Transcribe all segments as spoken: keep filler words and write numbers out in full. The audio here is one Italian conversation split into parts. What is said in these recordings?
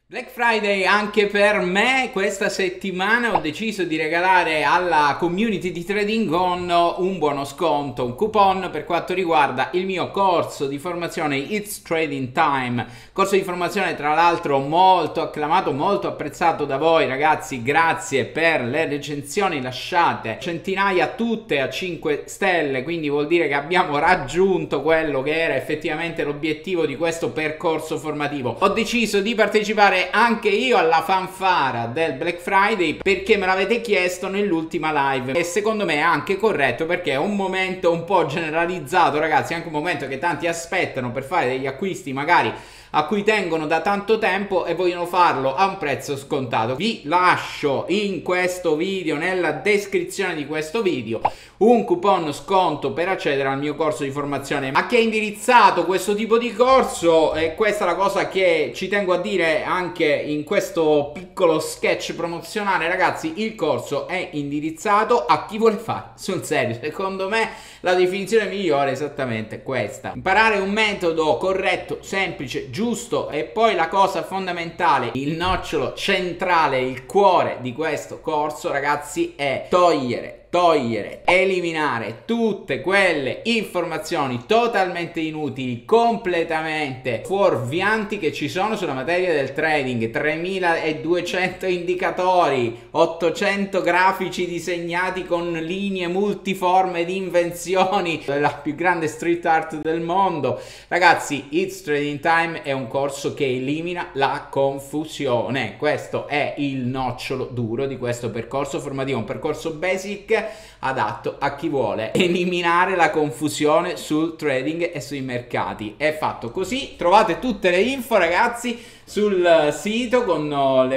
Black Friday anche per me. Questa settimana ho deciso di regalare alla community di Trading On un buono sconto, un coupon per quanto riguarda il mio corso di formazione It's Trading Time. Corso di formazione tra l'altro molto acclamato, molto apprezzato da voi ragazzi, grazie per le recensioni lasciate, centinaia tutte a cinque stelle, quindi vuol dire che abbiamo raggiunto quello che era effettivamente l'obiettivo di questo percorso formativo. Ho deciso di partecipare anche io alla fanfara del Black Friday perché me l'avete chiesto nell'ultima live e secondo me è anche corretto, perché è un momento un po' generalizzato ragazzi, anche un momento che tanti aspettano per fare degli acquisti magari a cui tengono da tanto tempo e vogliono farlo a un prezzo scontato. Vi lascio in questo video, nella descrizione di questo video, un coupon sconto per accedere al mio corso di formazione. A chi è indirizzato questo tipo di corso? E questa è la cosa che ci tengo a dire anche in questo piccolo sketch promozionale ragazzi, il corso è indirizzato a chi vuole fare sul serio. Secondo me la definizione migliore è esattamente questa: imparare un metodo corretto, semplice, giusto. E poi la cosa fondamentale, il nocciolo centrale, il cuore di questo corso ragazzi, è togliere togliere, eliminare tutte quelle informazioni totalmente inutili, completamente fuorvianti che ci sono sulla materia del trading. Tremiladuecento indicatori, ottocento grafici disegnati con linee multiforme di invenzioni, la più grande street art del mondo. Ragazzi, It's Trading Time è un corso che elimina la confusione. Questo è il nocciolo duro di questo percorso formativo, un percorso basic adatto a chi vuole eliminare la confusione sul trading e sui mercati. È fatto così. Trovate tutte le info ragazzi sul sito con le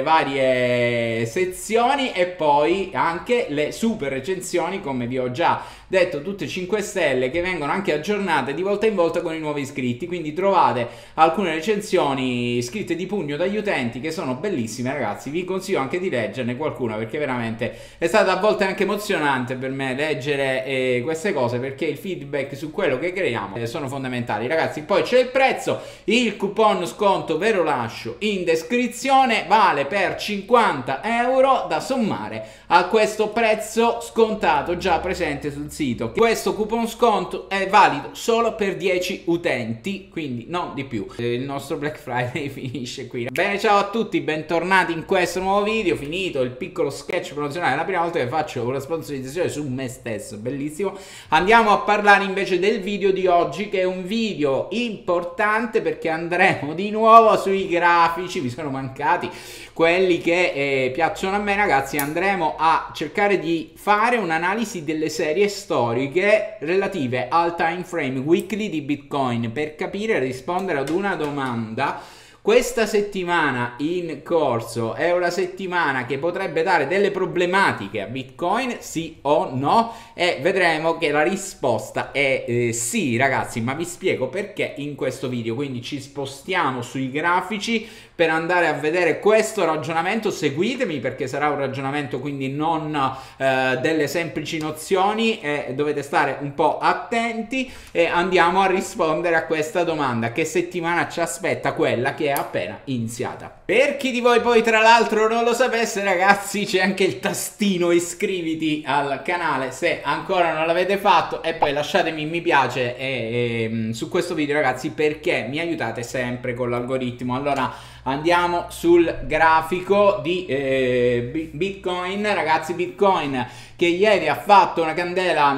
varie sezioni e poi anche le super recensioni, come vi ho già detto, tutte cinque stelle, che vengono anche aggiornate di volta in volta con i nuovi iscritti. Quindi trovate alcune recensioni scritte di pugno dagli utenti che sono bellissime ragazzi. Vi consiglio anche di leggerne qualcuna, perché veramente è stato a volte anche emozionante per me leggere eh, queste cose, perché il feedback su quello che creiamo eh, sono fondamentali ragazzi. Poi c'è il prezzo, il coupon sconto ve lo lascio in descrizione, vale per cinquanta euro da sommare a questo prezzo scontato già presente sul sito. Questo coupon sconto è valido solo per dieci utenti, quindi non di più. Il nostro Black Friday finisce qui. Bene, ciao a tutti, bentornati in questo nuovo video. Finito il piccolo sketch promozionale, è la prima volta che faccio una sponsorizzazione su me stesso, bellissimo. Andiamo a parlare invece del video di oggi, che è un video importante perché andremo di nuovo sui grafici. Vi sono mancati quelli che eh, piacciono a me ragazzi. Andremo a cercare di fare un'analisi delle serie storiche relative al time frame weekly di Bitcoin per capire e rispondere ad una domanda. Questa settimana in corso è una settimana che potrebbe dare delle problematiche a Bitcoin, sì o no? E vedremo che la risposta è eh, sì ragazzi, ma vi spiego perché in questo video. Quindi ci spostiamo sui grafici per andare a vedere questo ragionamento. Seguitemi perché sarà un ragionamento quindi non eh, delle semplici nozioni, e dovete stare un po' attenti e andiamo a rispondere a questa domanda: che settimana ci aspetta quella che è appena iniziata. Per chi di voi poi tra l'altro non lo sapesse ragazzi, c'è anche il tastino iscriviti al canale se ancora non l'avete fatto, e poi lasciatemi mi piace e, e, su questo video ragazzi, perché mi aiutate sempre con l'algoritmo. Allora andiamo sul grafico di eh, Bitcoin ragazzi. Bitcoin che ieri ha fatto una candela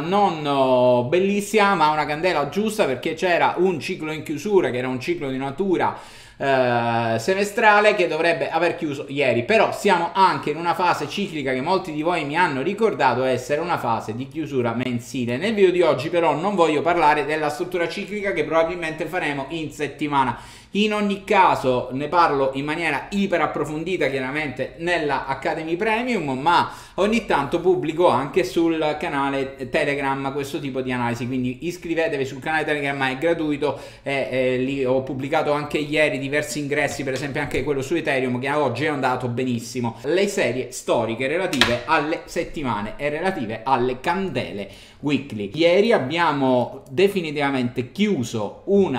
non bellissima, ma una candela giusta, perché c'era un ciclo in chiusura che era un ciclo di natura Uh, semestrale che dovrebbe aver chiuso ieri. Però siamo anche in una fase ciclica che molti di voi mi hanno ricordato essere una fase di chiusura mensile. Nel video di oggi però non voglio parlare della struttura ciclica, che probabilmente faremo in settimana. In ogni caso ne parlo in maniera iper approfondita chiaramente nella Academy Premium, ma ogni tanto pubblico anche sul canale Telegram questo tipo di analisi, quindi iscrivetevi sul canale Telegram, è gratuito e, e lì ho pubblicato anche ieri diversi ingressi, per esempio anche quello su Ethereum che oggi è andato benissimo. Le serie storiche relative alle settimane e relative alle candele weekly. Ieri abbiamo definitivamente chiuso una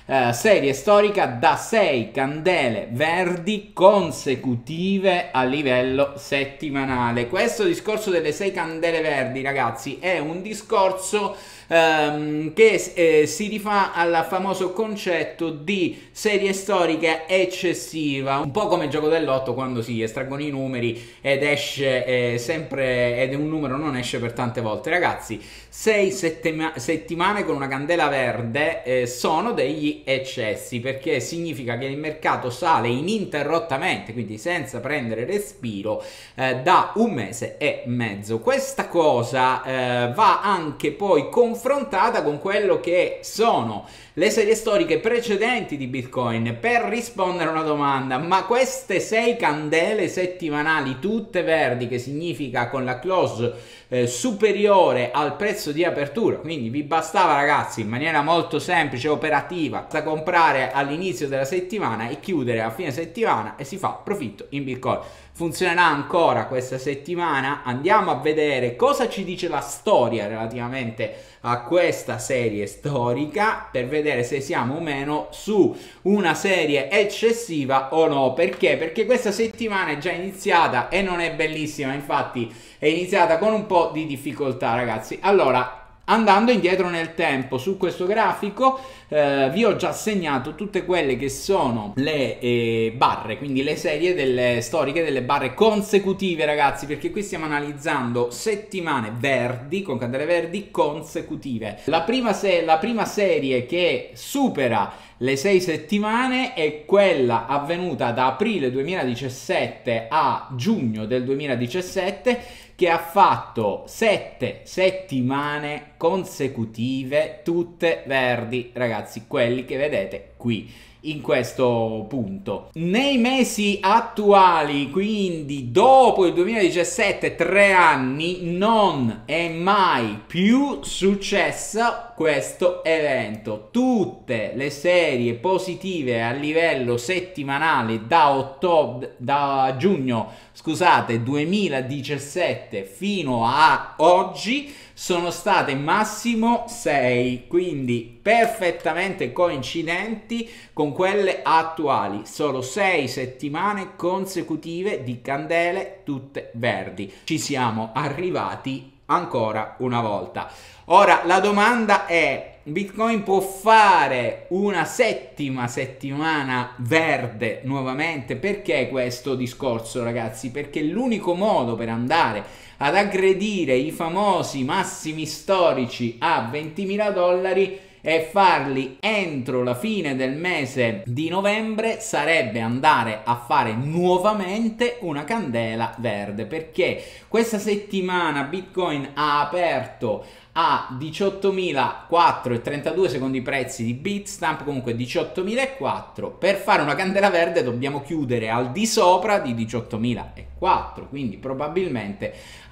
eh, serie storica da sei candele verdi consecutive a livello settimanale. Questo discorso delle sei candele verdi, ragazzi, è un discorso ehm, che eh, si rifà al famoso concetto di serie storica eccessiva, un po' come il gioco dell'otto, quando si estraggono i numeri ed esce eh, sempre, ed un numero non esce per tante volte. Ragazzi, sei settimane con una candela verde eh, sono degli eccessi, perché significa che il mercato sale ininterrottamente, quindi senza prendere respiro, eh, da un mese e mezzo. Questa cosa eh, va anche poi confrontata con quello che sono le serie storiche precedenti di Bitcoin, per rispondere a una domanda: ma queste sei candele settimanali tutte verdi, che significa con la close eh, superiore al prezzo di apertura, quindi vi bastava, ragazzi, in maniera molto semplice e operativa, da comprare all'inizio della settimana e chiudere a fine settimana e si fa profitto in Bitcoin. Funzionerà ancora questa settimana? Andiamo a vedere cosa ci dice la storia relativamente a questa serie storica, per vedere se siamo o meno su una serie eccessiva o no. Perché? Perché questa settimana è già iniziata e non è bellissima, infatti è iniziata con un po' di difficoltà, ragazzi. Allora, andando indietro nel tempo su questo grafico, eh, vi ho già segnato tutte quelle che sono le eh, barre, quindi le serie delle storiche delle barre consecutive, ragazzi, perché qui stiamo analizzando settimane verdi, con candele verdi consecutive. La prima, se la prima serie che supera le sei settimane è quella avvenuta da aprile duemiladiciassette a giugno del duemiladiciassette, che ha fatto sette settimane consecutive tutte verdi, ragazzi, quelli che vedete qui in questo punto. Nei mesi attuali, quindi dopo il duemiladiciassette, tre anni, non è mai più successo questo evento. Tutte le serie positive a livello settimanale da ottobre, da giugno, scusate, duemiladiciassette fino a oggi sono state massimo sei, quindi perfettamente coincidenti con quelle attuali. Solo sei settimane consecutive di candele tutte verdi. Ci siamo arrivati ancora una volta. Ora la domanda è: Bitcoin può fare una settima settimana verde nuovamente? Perché questo discorso, ragazzi? Perché l'unico modo per andare ad aggredire i famosi massimi storici a ventimila dollari e farli entro la fine del mese di novembre sarebbe andare a fare nuovamente una candela verde, perché questa settimana Bitcoin ha aperto a diciottomila quattro e trentadue secondo i prezzi di Bitstamp, comunque diciottomila quattro. Per fare una candela verde dobbiamo chiudere al di sopra di diciottomila quattro, quindi probabilmente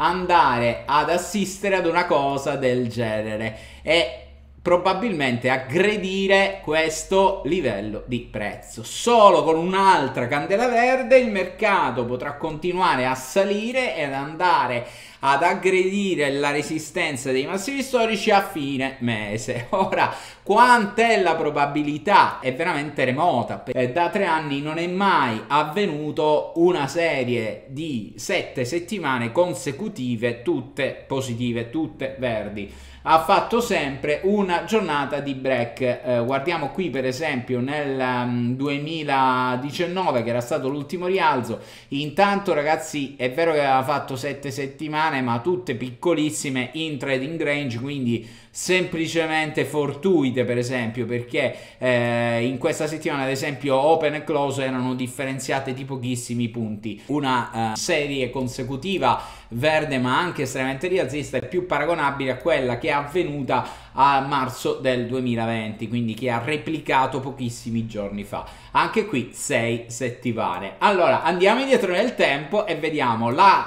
andare ad assistere ad una cosa del genere e probabilmente aggredire questo livello di prezzo. Solo con un'altra candela verde il mercato potrà continuare a salire ed andare ad aggredire la resistenza dei massimi storici a fine mese. Ora, quant'è la probabilità? È veramente remota. Da tre anni non è mai avvenuto una serie di sette settimane consecutive tutte positive, tutte verdi. Ha fatto sempre una giornata di break. Eh, guardiamo qui per esempio nel um, duemiladiciannove, che era stato l'ultimo rialzo. Intanto, ragazzi, è vero che aveva fatto sette settimane, ma tutte piccolissime in trading range, quindi semplicemente fortuite, per esempio, perché eh, in questa settimana ad esempio open e close erano differenziate di pochissimi punti. Una uh, serie consecutiva verde ma anche estremamente rialzista è più paragonabile a quella che è avvenuta a marzo del duemilaventi, quindi che ha replicato pochissimi giorni fa. Anche qui sei settimane. Allora andiamo indietro nel tempo e vediamo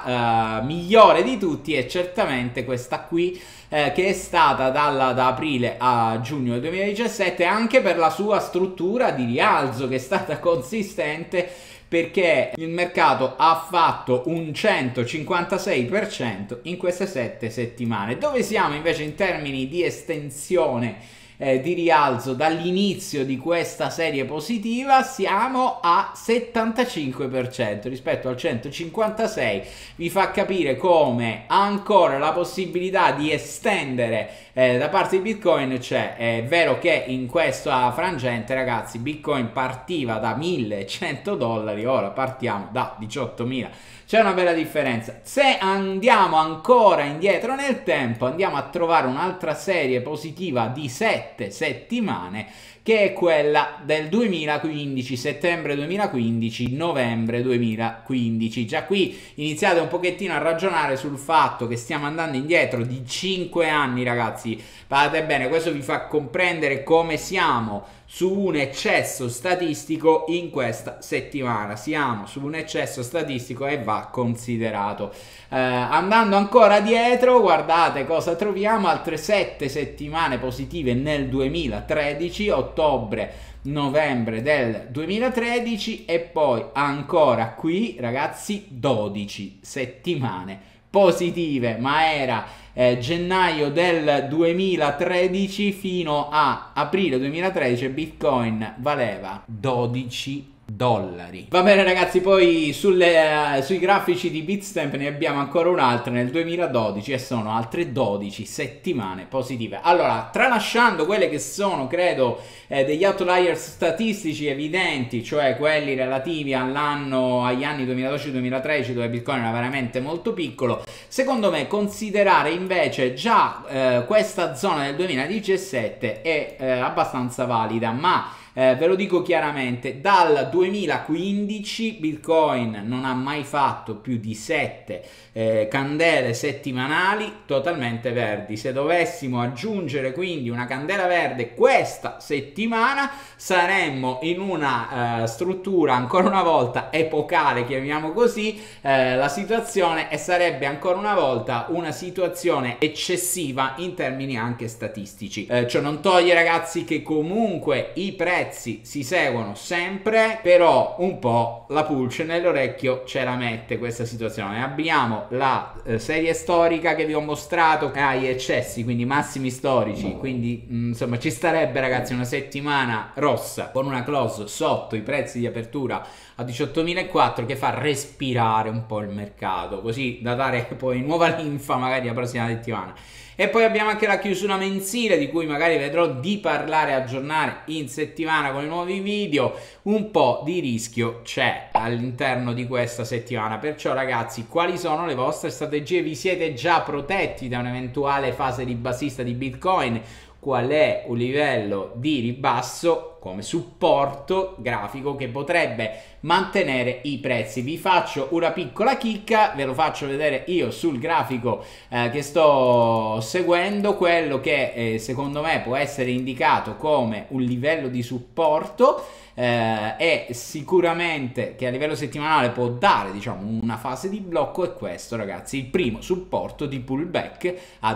la uh, migliore di tutti è certamente questa qui, eh, che è stata dalla, da aprile a giugno del duemiladiciassette, anche per la sua struttura di rialzo, che è stata consistente, perché il mercato ha fatto un centocinquantasei per cento in queste sette settimane. Dove siamo invece in termini di estensione eh, di rialzo dall'inizio di questa serie positiva, siamo a settantacinque per cento rispetto al centocinquantasei. Vi fa capire come ancora la possibilità di estendere eh, da parte di Bitcoin c'è. È vero che in questa frangente, ragazzi, Bitcoin partiva da millecento dollari, ora partiamo da diciottomila. C'è una bella differenza. Se andiamo ancora indietro nel tempo, andiamo a trovare un'altra serie positiva di sette settimane, che è quella del duemilaquindici, settembre duemilaquindici, novembre duemilaquindici. Già qui iniziate un pochettino a ragionare sul fatto che stiamo andando indietro di cinque anni, ragazzi. Guardate bene, questo vi fa comprendere come siamo su un eccesso statistico in questa settimana. Siamo su un eccesso statistico e va considerato. Eh, andando ancora dietro, guardate cosa troviamo: altre sette settimane positive nel duemilatredici, ottobre novembre del duemilatredici, e poi ancora qui, ragazzi, dodici settimane positive, ma era eh, gennaio del duemilatredici fino a aprile duemilatredici e Bitcoin valeva dodici dollari. Va bene, ragazzi, poi sulle, uh, sui grafici di Bitstamp ne abbiamo ancora un'altra nel duemiladodici e sono altre dodici settimane positive. Allora, tralasciando quelle che sono, credo, eh, degli outliers statistici evidenti, cioè quelli relativi all'anno, agli anni duemiladodici duemilatredici, dove Bitcoin era veramente molto piccolo, secondo me considerare invece già eh, questa zona del duemiladiciassette è eh, abbastanza valida, ma Eh, ve lo dico chiaramente, dal duemilaquindici Bitcoin non ha mai fatto più di sette eh, candele settimanali totalmente verdi. Se dovessimo aggiungere quindi una candela verde questa settimana, saremmo in una eh, struttura ancora una volta epocale, chiamiamo così eh, la situazione, e sarebbe ancora una volta una situazione eccessiva in termini anche statistici. Eh, ciò non toglie, ragazzi, che comunque i prezzi si seguono sempre, però un po' la pulce nell'orecchio ce la mette questa situazione. Abbiamo la eh, serie storica che vi ho mostrato agli eccessi, quindi massimi storici, quindi mh, insomma ci starebbe, ragazzi, una settimana rossa con una close sotto i prezzi di apertura a diciottomilaquattrocento che fa respirare un po' il mercato, così da dare poi nuova linfa magari la prossima settimana. E poi abbiamo anche la chiusura mensile, di cui magari vedrò di parlare e aggiornare in settimana con i nuovi video. Un po' di rischio c'è all'interno di questa settimana, perciò, ragazzi, quali sono le vostre strategie? Vi siete già protetti da un'eventuale fase ribassista di Bitcoin? Qual è un livello di ribasso come supporto grafico che potrebbe mantenere i prezzi? Vi faccio una piccola chicca, ve lo faccio vedere io sul grafico eh, che sto seguendo. Quello che eh, secondo me può essere indicato come un livello di supporto eh, è sicuramente, che a livello settimanale può dare, diciamo, una fase di blocco, è questo, ragazzi: il primo supporto di pullback a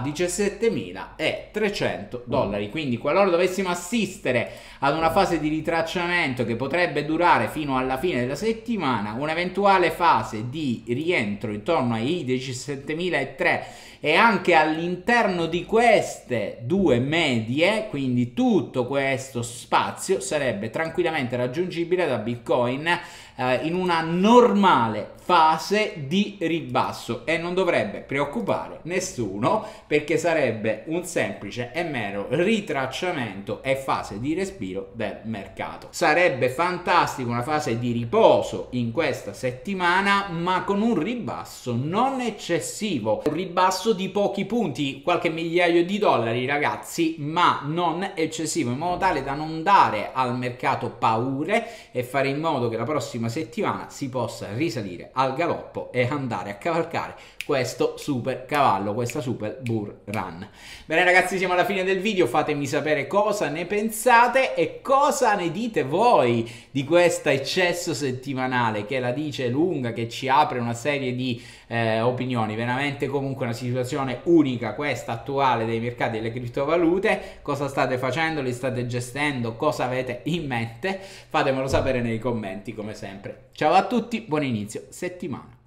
diciassettemilatrecento dollari. Quindi qualora dovessimo assistere ad una fase di ritracciamento che potrebbe durare fino alla fine della settimana, un'eventuale fase di rientro intorno ai diciassettemila e anche all'interno di queste due medie, quindi tutto questo spazio sarebbe tranquillamente raggiungibile da Bitcoin eh, in una normale fase di ribasso, e non dovrebbe preoccupare nessuno, perché sarebbe un semplice e mero ritracciamento e fase di respiro del mercato. Sarebbe fantastico una fase di riposo in questa settimana, ma con un ribasso non eccessivo, un ribasso di pochi punti, qualche migliaio di dollari, ragazzi, ma non eccessivo, in modo tale da non dare al mercato paure e fare in modo che la prossima settimana si possa risalire al galoppo e andare a cavalcare questo super cavallo, questa super bull run. Bene, ragazzi, siamo alla fine del video. Fatemi sapere cosa ne pensate e cosa ne dite voi di questo eccesso settimanale, che la dice lunga, che ci apre una serie di eh, opinioni. Veramente comunque una situazione unica questa attuale dei mercati delle criptovalute. Cosa state facendo? Li state gestendo? Cosa avete in mente? Fatemelo sapere nei commenti, come sempre. Ciao a tutti, buon inizio settimana.